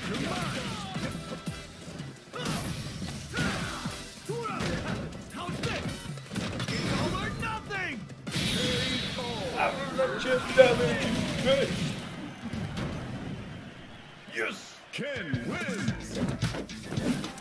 You're mine. How's this? It's all or nothing. I will let you damage first. Yes. Ken wins.